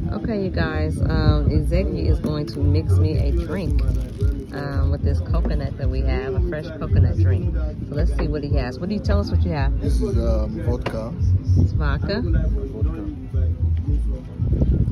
Okay, you guys, Ezeki is going to mix me a drink with this coconut that we have, a fresh coconut drink. So let's see what he has. What do you tell us what you have? This is vodka. It's vodka.